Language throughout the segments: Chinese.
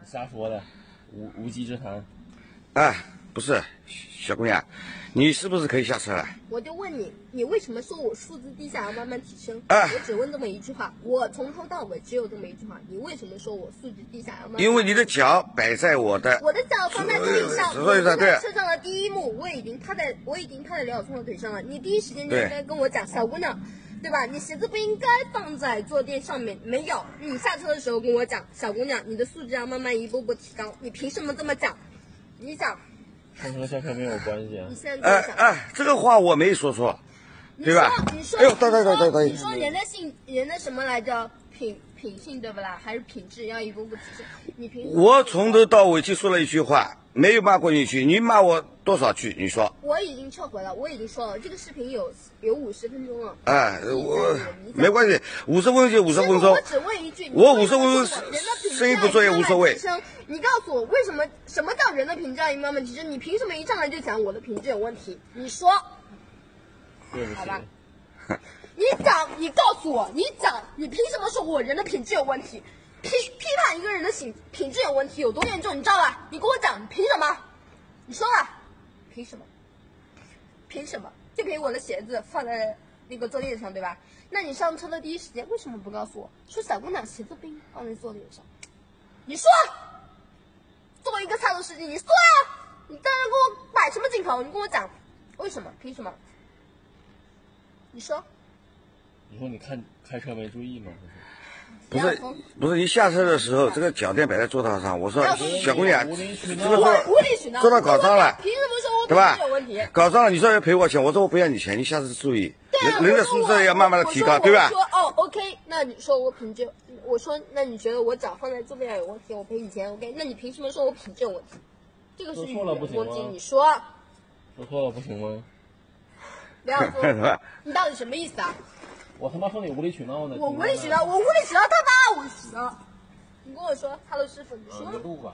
瞎说的，无稽之谈。 哎，不是，小姑娘，你是不是可以下车了？ 我就问你，你为什么说我素质低下要慢慢提升？ 哎， 我只问这么一句话，我从头到尾只有这么一句话，你为什么说我素质低下要慢慢？ 因为你的脚摆在我的脚放在座椅上， 所以说对。 车上的第一幕，我已经趴在刘晓聪的腿上了。你第一时间就应该跟我讲，小姑娘，对吧？你鞋子不应该放在坐垫上面，没有。你下车的时候跟我讲，小姑娘，你的素质要慢慢一步步提高。你凭什么这么讲？你讲。 跟和下车没有关系啊！ 你现在这个话我没说错，对吧？ 你说， 哎呦，对， 你说人的什么来着？品性对不啦？还是品质要一步步提升？你凭我从头到尾就说了一句话，没有骂过你一句，你骂我多少句？你说？ 我已经撤回了，我已经说了，这个视频有50分钟了。 哎，我没关系，50分钟就50分钟。 我只问一句， 我50分钟生意不做也无所谓。 你告诉我，为什么什么叫人的品质要慢慢提升？你凭什么一上来就讲我的品质有问题？你说，好吧？你讲，你告诉我，你讲，你凭什么说我人的品质有问题？批判一个人的品质有问题有多严重，你知道吧？你跟我讲，你凭什么？你说吧，凭什么？凭什么？就凭我的鞋子放在那个坐垫上，对吧？那你上车的第一时间为什么不告诉我说小姑娘鞋子不应放在坐垫上？你说，作为一个差头司机，你说呀！你当然跟我摆什么镜头？你跟我讲，为什么？凭什么？你说。 你说你开车没注意吗？ 不是，你下车的时候，这个脚垫摆在座道上，我说小姑娘，这个坐到搞脏了， 凭什么说我对吧？ 有问题？ 搞脏了，你说要赔我钱，我说我不要你钱，你下次注意，人的素质要慢慢的提高，对吧？ 我说哦 ，OK， 那你说我品质，我说那你觉得我脚放在坐垫上有问题，我赔你钱 ，OK？ 那你凭什么说我品质有问题？这个是语言攻击，你说。 说错了不行吗？ 刘晓松，你到底什么意思啊？ 我他妈说你无理取闹呢！ 我无理取闹，我无理取闹，他妈无理取闹！你跟我说，他的师傅，你说。 路板。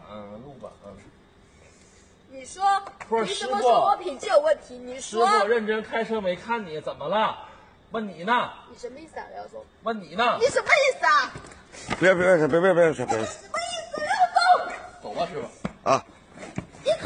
你说，你怎么说我品质有问题？你说。 师傅认真开车没看你，怎么了？问你呢？ 你什么意思啊，刘晓松？ 问你呢？ 你什么意思啊？ 不要！ 什么意思，刘晓松？ 走吧，师傅。 啊。 你走。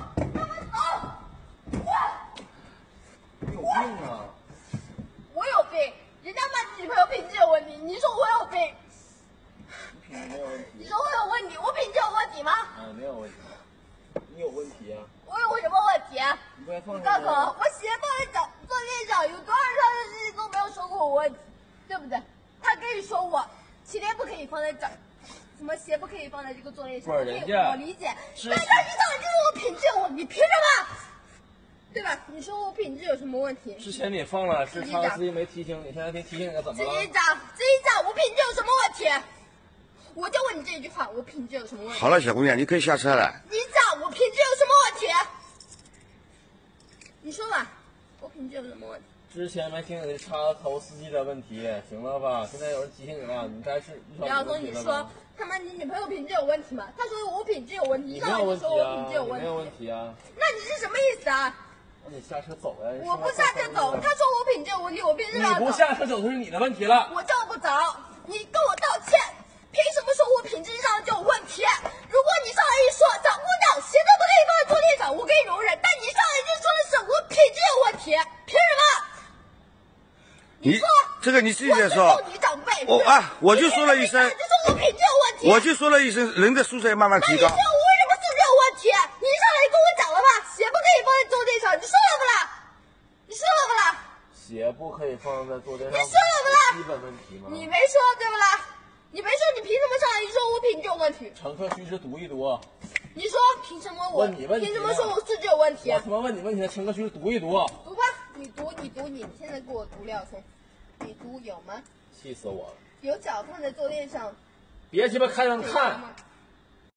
你有病啊！ 我有病。人家骂你女朋友品质有问题，你说我有病？ 品质没有问题。 你说我有问题，我品质有问题吗？ 没有问题。你有问题啊？ 我有什么问题啊？ 你告诉我，我鞋放在坐垫上，有多少人上的司机都没有说过我问题，对不对？他跟你说我鞋垫不可以放在这儿，什么鞋不可以放在这个坐垫上？我理解，但他一上来就说我品质有问题，凭什么？对吧？你说我品质有什么问题？ 之前你放了，是他司机没提醒你，现在提醒你了，怎么了？ 自己讲，我品质有什么问题？我就问你这一句话，我品质有什么问题？ 好了，小姑娘，你可以下车了。 你讲，我品质有什么问题？你说吧，我品质有什么问题？ 之前没听你插头司机的问题，行了吧？现在有人提醒你了，你该是刘晓松，你说他妈你女朋友品质有问题吗？他说我品质有问题， 你没有问题啊？ 没有问题啊？ 那你是什么意思啊？ 那你下车走呀！ 我不下车走，他说我品质有问题，我凭什么要走？ 你不下车走就是你的问题了。 我就不走，你跟我道歉。凭什么说我品质上就有问题？如果你上来一说小姑娘鞋子不可以放在坐垫上，我可以容忍，但你上来就说的是我品质有问题，凭什么？ 你说这个你自己在说。 你长辈。 我就说了一声。 就说我品质有问题。 我就说了一声，人的素质要慢慢提高。 那你说我为什么素质有问题？你上来跟我讲了吧？鞋不可以放在坐垫上，你说了不啦？你说了不啦？ 鞋不可以放在坐垫上。 你说了不啦？ 基本问题吗？ 你没说对不啦？你没说，你凭什么上来就说我品质有问题？ 乘客须知读一读。 你说凭什么我？凭什么说我素质有问题？ 我他妈问你问题了，乘客须知读一读。 读吧，你读，你现在给我读廖聪，你读有吗？ 气死我了！ 有脚放在坐垫上。 别鸡巴开灯看。